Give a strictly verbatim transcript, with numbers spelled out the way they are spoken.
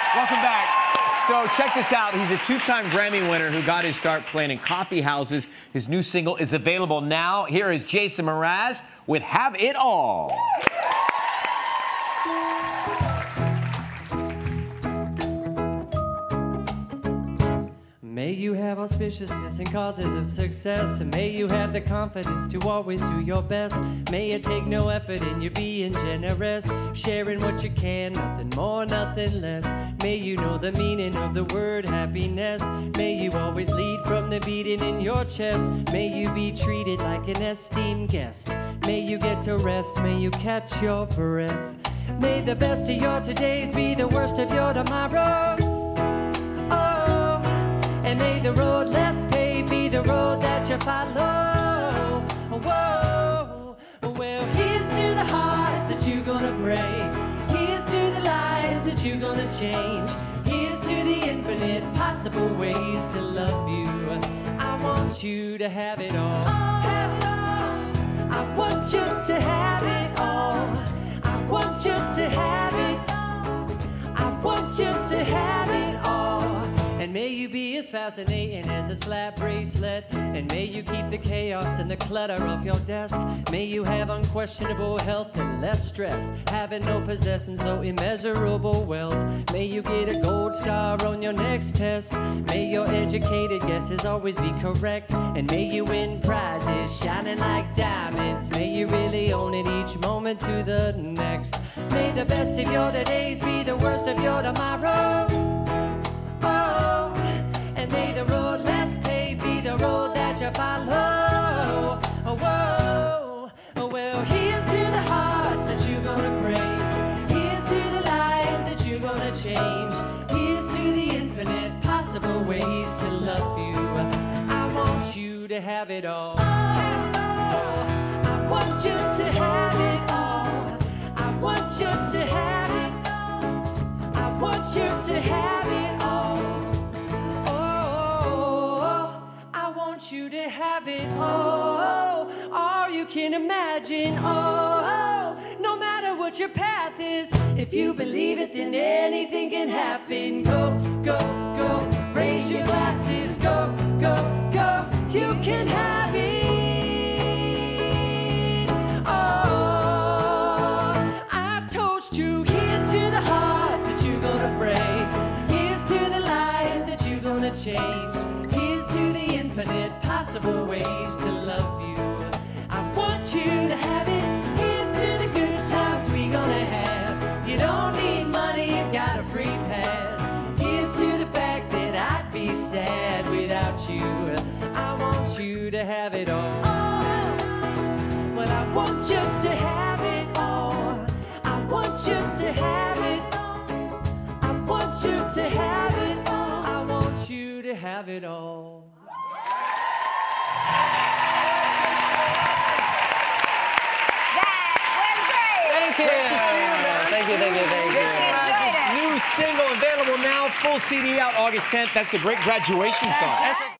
Welcome back. So check this out. He's a two-time Grammy winner who got his start playing in coffee houses. His new single is available now. Here is Jason Mraz with Have It All. May you have auspiciousness and causes of success, and may you have the confidence to always do your best. May it take no effort in you being generous, sharing what you can, nothing more, nothing less. May you know the meaning of the word happiness. May you always lead from the beating in your chest. May you be treated like an esteemed guest. May you get to rest, may you catch your breath. May the best of your todays be the worst of your tomorrows. And may the road less paved be the road that you follow. Whoa, well, here's to the hearts that you're gonna break. Here's to the lives that you're gonna change. Here's to the infinite possible ways to love you. I want you to have it all. Have it all. I want you to have it all. I want you to have it. I want you to have it all. And may you be as fascinating as a slap bracelet. And may you keep the chaos and the clutter off your desk. May you have unquestionable health and less stress. Having no possessions, though immeasurable wealth. May you get a gold star on your next test. May your educated guesses always be correct. And may you win prizes shining like diamonds. May you really own it each moment to the next. May the best of your todays be the worst of your tomorrows. And may the road less paved be the road that you follow. Oh, whoa. Oh, well, here's to the hearts that you're gonna break. Here's to the lives that you're gonna change. Here's to the infinite possible ways to love you. I want you to have it all. Have it all. I want you to have it all. I want you to have it. I want you to have it all. You to have it all, all you can imagine. Oh, no matter what your path is, if you believe it, then anything can happen. Go, go, go, raise your glasses. Go, go, go, you can have it. Oh, I toast you. Here's to the hearts that you're gonna break. Here's to the lives that you're gonna change. Here's to the infinite possible ways to love you. I want you to have it. Here's to the good times we gonna have. You don't need money, you've got a free pass. Here's to the fact that I'd be sad without you. I want you to have it all. Oh, well, I want you to have it all. I want you to have it. I want you to have it all. I want you to have it all. Thank you. Great to see you, man. Thank you, thank you, thank you. Jason Mraz's new single available now, full C D out August tenth. That's a great graduation song.